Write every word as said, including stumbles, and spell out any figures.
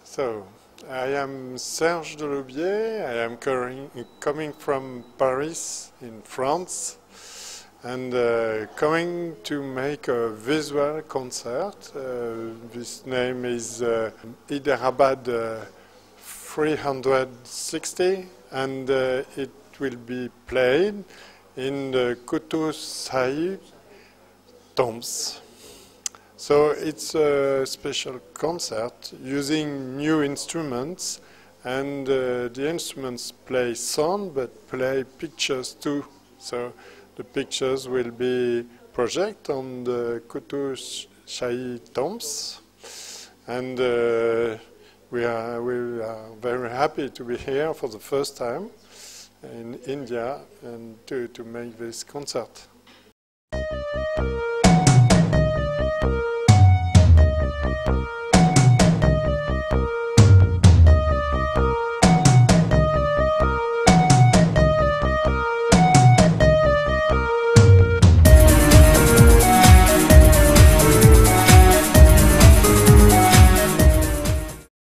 So, I am Serge Delaubier. I am coming from Paris in France and uh, coming to make a visual concert. Uh, this name is uh, Hyderabad uh, three hundred sixty, and uh, it will be played in the Qutuz Shahi tombs. So it's a special concert using new instruments, and uh, the instruments play sound but play pictures too. So the pictures will be projected on the Qutuz Shahi tombs, and uh, we are we are very happy to be here for the first time in India and to to make this concert. Thank you.